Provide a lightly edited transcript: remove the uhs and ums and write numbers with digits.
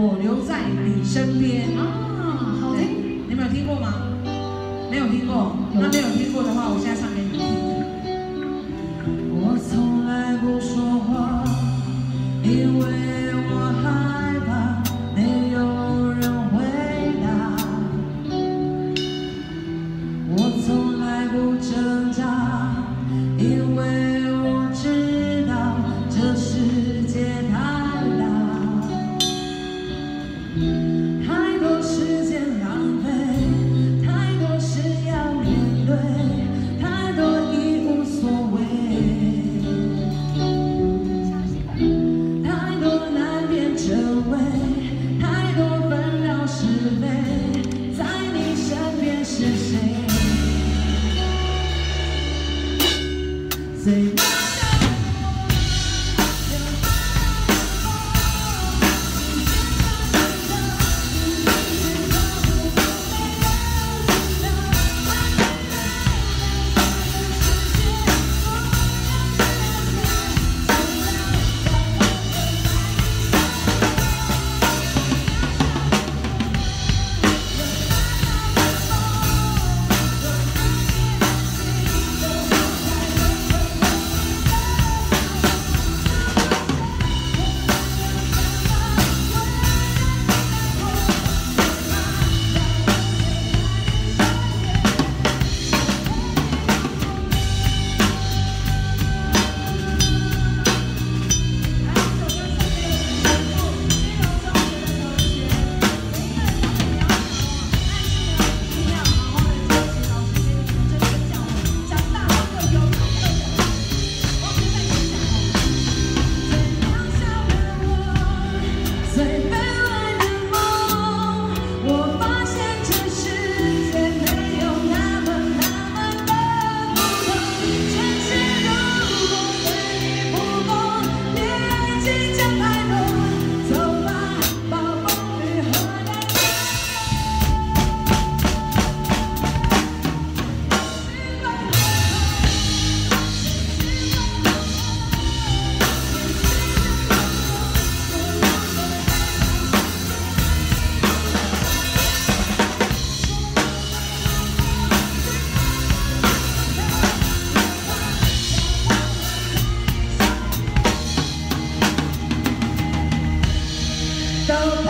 我留在你身边啊，好听。 你们有听过吗？没有听过？那没有听过的话，我现在唱给你听。我从来不说话，因为我害怕没有人回答。我从来不挣扎，因为我知道这世界太大。 太多时间浪费，太多事要面对，太多已无所谓，太多难辨真伪，太多纷扰是非，在你身边是谁？最。 都。